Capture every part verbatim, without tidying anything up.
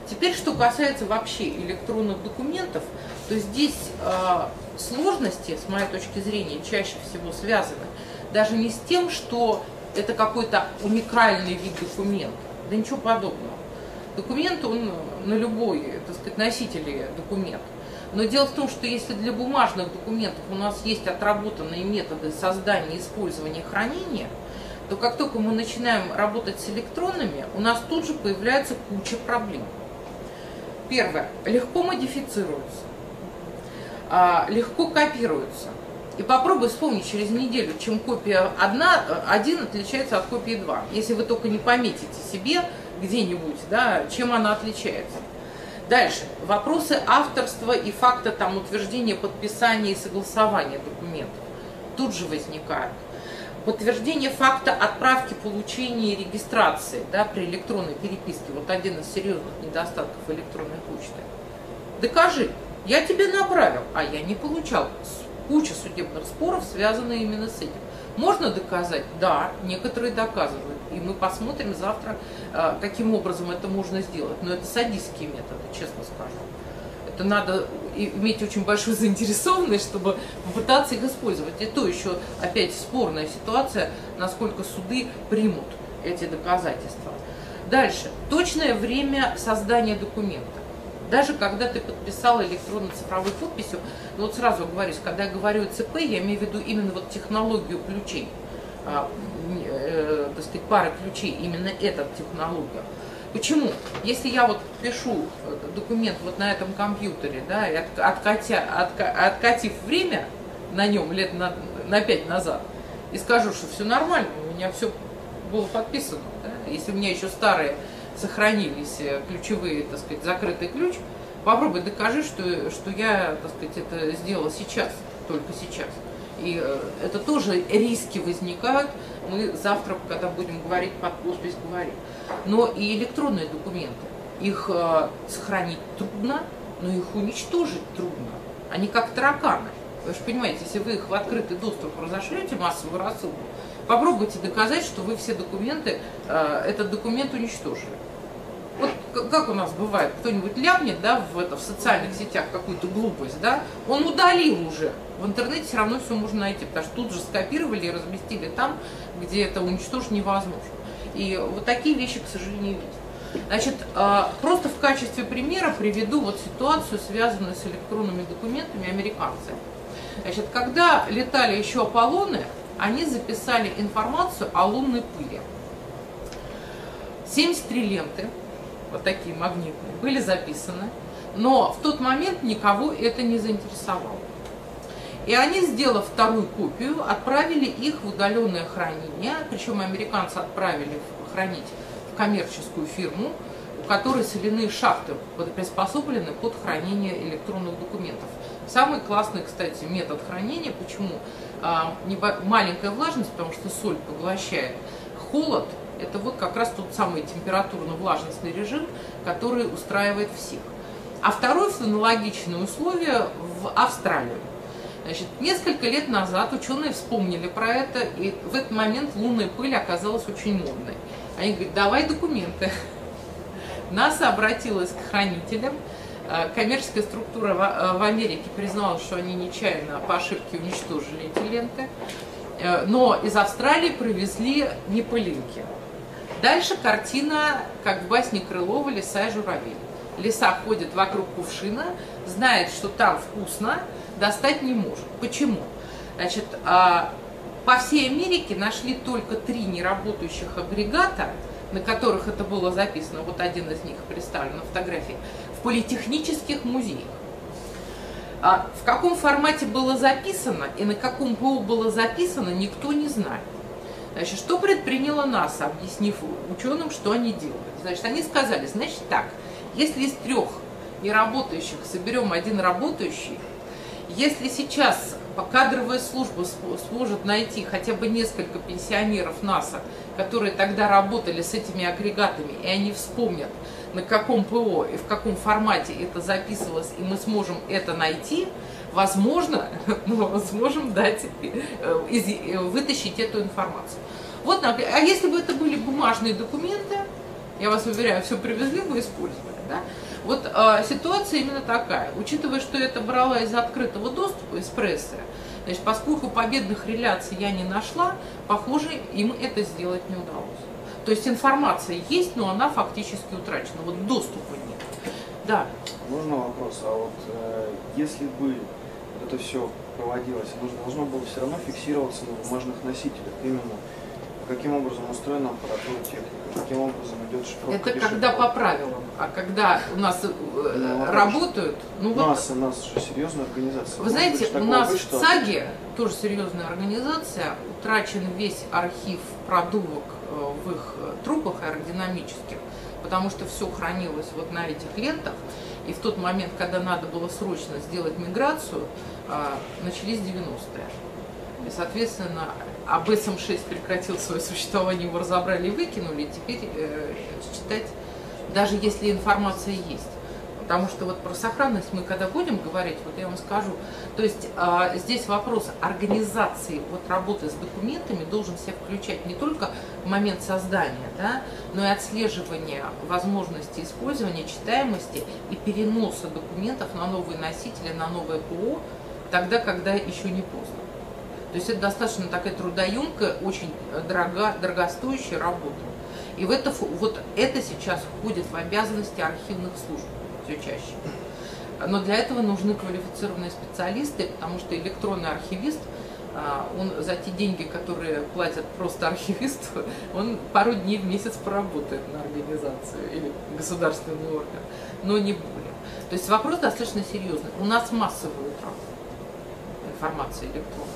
Теперь, что касается вообще электронных документов, то здесь э, сложности, с моей точки зрения, чаще всего связаны даже не с тем, что это какой-то уникальный вид документа, да ничего подобного. Документ, он на любой, так сказать, носителе документ. Но дело в том, что если для бумажных документов у нас есть отработанные методы создания, использования, хранения, то как только мы начинаем работать с электронными, у нас тут же появляется куча проблем. Первое. Легко модифицируются, легко копируются. И попробуй вспомнить через неделю, чем копия один отличается от копии два. Если вы только не пометите себе где-нибудь, да, чем она отличается. Дальше. Вопросы авторства и факта там, утверждения, подписания и согласования документов тут же возникают. Подтверждение факта отправки, получения и регистрации, да, при электронной переписке. Вот один из серьезных недостатков электронной почты. Докажи, я тебе направил, а я не получал. Куча судебных споров связана именно с этим. Можно доказать? Да, некоторые доказывают. И мы посмотрим завтра, каким образом это можно сделать. Но это садистские методы, честно скажу. Это надо иметь очень большую заинтересованность, чтобы попытаться их использовать. И то еще опять спорная ситуация, насколько суды примут эти доказательства. Дальше. Точное время создания документа. Даже когда ты подписал электронно-цифровой подписью, ну вот сразу оговорюсь, когда я говорю ЦП, я имею в виду именно вот технологию ключей, а, э, так сказать, пары ключей, именно эта технология. Почему? Если я вот пишу документ вот на этом компьютере, да, и от, откатя, отка, откатив время на нем лет на, на пять назад, и скажу, что все нормально, у меня все было подписано, да, если у меня еще старые сохранились ключевые, так сказать, закрытый ключ, попробуй докажи, что, что я, так сказать, это сделала сейчас, только сейчас. И это тоже риски возникают, мы завтра, когда будем говорить под подпись, говорим. Но и электронные документы, их э, сохранить трудно, но их уничтожить трудно. Они как тараканы. Вы же понимаете, если вы их в открытый доступ разошлете, массовую рассылку, попробуйте доказать, что вы все документы, э, этот документ уничтожили. Вот как у нас бывает, кто-нибудь ляпнет, да, в, это, в социальных сетях какую-то глупость, да, он удалил уже. В интернете все равно все можно найти, потому что тут же скопировали и разместили там, где это уничтожить невозможно. И вот такие вещи, к сожалению, есть. Значит, просто в качестве примера приведу вот ситуацию, связанную с электронными документами американцы. Значит, когда летали еще Аполлоны, они записали информацию о лунной пыли. семьдесят три ленты, вот такие магнитные, были записаны, но в тот момент никого это не заинтересовало. И они, сделав вторую копию, отправили их в удаленное хранение, причем американцы отправили хранить в коммерческую фирму, у которой соляные шахты приспособлены под хранение электронных документов. Самый классный, кстати, метод хранения. Почему? А, маленькая влажность, потому что соль поглощает. Холод – это вот как раз тот самый температурно-влажностный режим, который устраивает всех. А второе аналогичное условие в Австралии. Значит, несколько лет назад ученые вспомнили про это, и в этот момент лунная пыль оказалась очень модной. Они говорят, давай документы. НАСА обратилась к хранителям. Коммерческая структура в Америке признала, что они нечаянно по ошибке уничтожили эти ленты. Но из Австралии привезли не пылинки. Дальше картина, как в басне Крылова «Лиса и журавель». Лиса ходит вокруг кувшина, знает, что там вкусно, достать не может. Почему? Значит, по всей Америке нашли только три неработающих агрегата, на которых это было записано, вот один из них представлен на фотографии, в политехнических музеях. В каком формате было записано и на каком ПО было записано, никто не знает. Значит, что предприняло НАСА, объяснив ученым, что они делают? Значит, они сказали, значит так, если из трех неработающих соберем один работающий, если сейчас кадровая служба сможет найти хотя бы несколько пенсионеров НАСА, которые тогда работали с этими агрегатами, и они вспомнят, на каком ПО и в каком формате это записывалось, и мы сможем это найти, возможно, мы сможем дать, вытащить эту информацию. Вот, а если бы это были бумажные документы, я вас уверяю, все привезли бы, использовали, да? э, ситуация именно такая. Учитывая, что это брала из открытого доступа, из прессы, значит, поскольку победных реляций я не нашла, похоже, им это сделать не удалось. То есть информация есть, но она фактически утрачена. Вот доступа нет. Да. Можно вопрос? А вот э, если бы вот это все проводилось, нужно, должно было все равно фиксироваться на бумажных носителях. Именно каким образом устроена аппаратура техника, каким образом идет шифровка. Это пешеходов. Когда по правилам, а когда у нас э, ну, работают... Ну, вот, нас, у нас же серьезная организация. Вы знаете, быть, у нас быть, в что... ЦАГе, тоже серьезная организация, утрачен весь архив продувок э, в их трубах аэродинамических, потому что все хранилось вот на этих лентах. И в тот момент, когда надо было срочно сделать миграцию, начались девяностые. И, соответственно, а бэ эс эм шесть прекратил свое существование, его разобрали и выкинули, и теперь э, читать, даже если информация есть. Потому что вот про сохранность мы когда будем говорить, вот я вам скажу, то есть э, здесь вопрос организации вот работы с документами должен себя включать не только в момент создания, да, но и отслеживание возможности использования, читаемости и переноса документов на новые носители, на новое ПО, тогда, когда еще не поздно. То есть это достаточно такая трудоемкая, очень дорого, дорогостоящая работа. И в это, вот это сейчас входит в обязанности архивных служб все чаще. Но для этого нужны квалифицированные специалисты, потому что электронный архивист, он за те деньги, которые платят просто архивисту, он пару дней в месяц поработает на организацию или государственный орган, но не более. То есть вопрос достаточно серьезный. У нас массовый утрат информации электронной.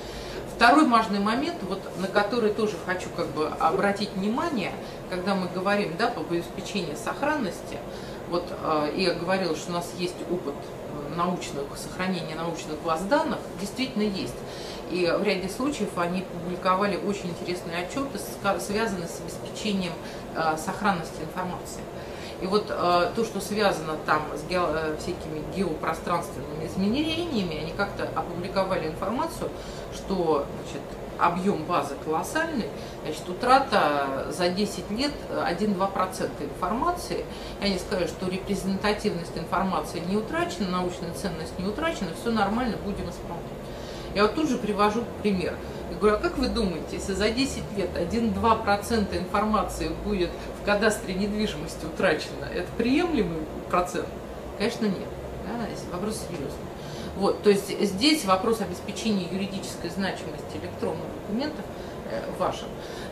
Второй важный момент, вот, на который тоже хочу как бы обратить внимание, когда мы говорим, да, по обеспечению сохранности, вот э, я говорила, что у нас есть опыт научных, сохранения научных баз данных, действительно есть. И в ряде случаев они публиковали очень интересные отчеты, связанные с обеспечением э, сохранности информации. И вот э, то, что связано там с ге всякими геопространственными изменениями, они как-то опубликовали информацию, что, значит, объем базы колоссальный, значит, утрата за десять лет один-два процента информации. И они сказали, что репрезентативность информации не утрачена, научная ценность не утрачена, все нормально, будем исполнять. Я вот тут же привожу пример. Я говорю, а как вы думаете, если за десять лет один-два процента информации будет в кадастре недвижимости утрачено, это приемлемый процент? Конечно, нет. Да, вопрос серьезный. Вот, то есть здесь вопрос обеспечения юридической значимости электронных документов э, важен.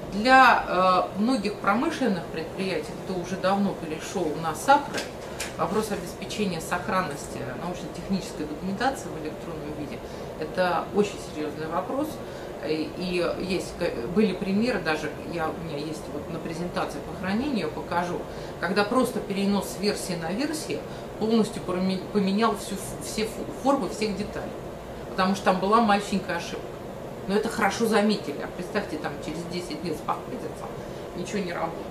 Для э, многих промышленных предприятий, кто уже давно перешел на САПРы, вопрос обеспечения сохранности научно-технической документации в электронном виде – это очень серьезный вопрос. И есть, были примеры, даже я, у меня есть вот на презентации по хранению, покажу, когда просто перенос с версии на версии полностью поменял всю, все формы всех деталей, потому что там была маленькая ошибка. Но это хорошо заметили, а представьте, там через десять лет спохватятся, ничего не работает.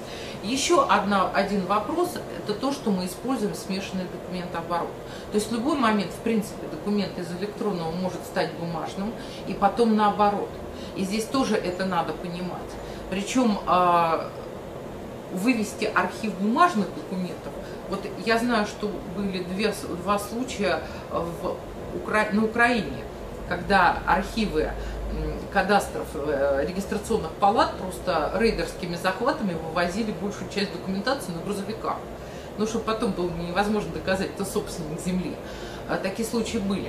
Еще одна, один вопрос – это то, что мы используем смешанный документооборот. То есть в любой момент, в принципе, документ из электронного может стать бумажным, и потом наоборот. И здесь тоже это надо понимать. Причем э, вывести архив бумажных документов, вот я знаю, что были две, два случая в Укра... на Украине, когда архивы кадастров, регистрационных палат просто рейдерскими захватами вывозили большую часть документации на грузовиках. Ну, чтобы потом было невозможно доказать, кто собственник земли. Такие случаи были.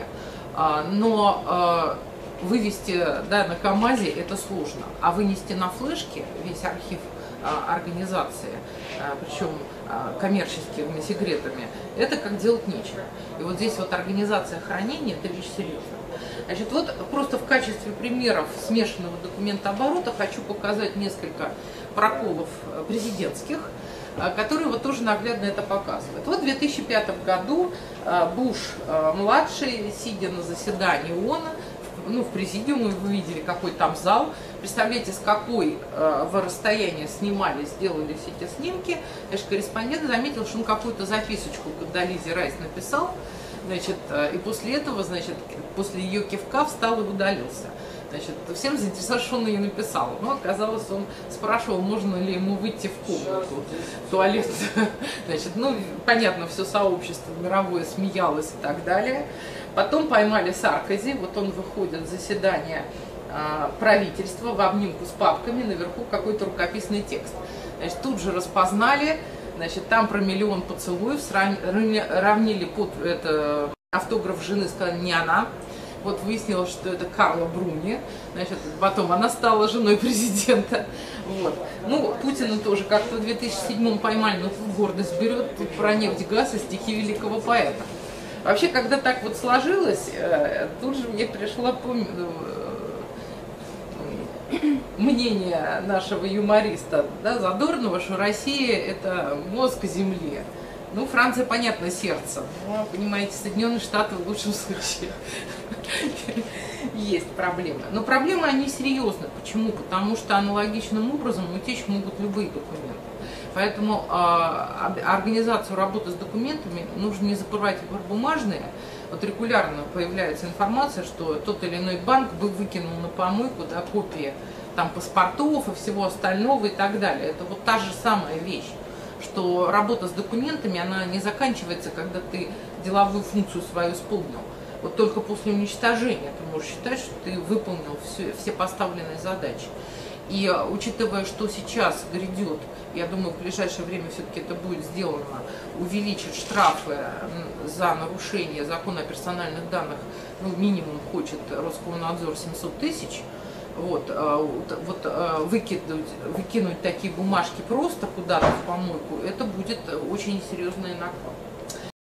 Но вывести, да, на КАМАЗе это сложно, а вынести на флешке весь архив организации, причем коммерческими секретами, это как делать нечего. И вот здесь вот организация хранения – это вещь серьезная. Значит, вот просто в качестве примеров смешанного документооборота хочу показать несколько проколов президентских, которые вот тоже наглядно это показывают. Вот в две тысячи пятом году Буш-младший, сидя на заседании ООН, ну, в президиуме, вы видели, какой там зал. Представляете, с какой э, в расстоянии снимались, сделались эти снимки. Значит, корреспондент заметил, что он какую-то записочку Кондолизе Райс написал. Значит, э, и после этого, значит, после ее кивка встал и удалился. Значит, всем заинтересовало, что он ей написал. Но оказалось, он спрашивал, можно ли ему выйти в комнату, в туалет. Значит, ну, понятно, все сообщество мировое смеялось и так далее. Потом поймали Саркози, вот он выходит с заседания а, правительства в обнимку с папками, наверху какой-то рукописный текст. Значит, тут же распознали, значит, там про миллион поцелуев, равнили под это, автограф жены, сказали, не она. Вот выяснилось, что это Карла Бруни, значит, потом она стала женой президента. Вот. Ну, Путина тоже как-то в две тысячи седьмом поймали, но тут гордость берет, тут про нефть, газ и стихи великого поэта. Вообще, когда так вот сложилось, тут же мне пришло мнение нашего юмориста, да, Задорнова, что Россия – это мозг Земли. Ну, Франция, понятно, сердце. Но, понимаете, Соединенные Штаты в лучшем случае есть проблемы. Но проблемы, они серьезны. Почему? Потому что аналогичным образом утечь могут любые документы. Поэтому э, организацию работы с документами нужно не забывать про бумажные. Вот регулярно появляется информация, что тот или иной банк бы выкинул на помойку, да, копии там, паспортов и всего остального и так далее. Это вот та же самая вещь, что работа с документами, она не заканчивается, когда ты деловую функцию свою исполнил. Вот только после уничтожения ты можешь считать, что ты выполнил все, все поставленные задачи. И учитывая, что сейчас грядет, я думаю, в ближайшее время все-таки это будет сделано, увеличить штрафы за нарушение закона о персональных данных, ну, минимум хочет Роскомнадзор семьсот тысяч, вот, вот выкинуть, выкинуть такие бумажки просто куда-то в помойку, это будет очень серьезный наклад.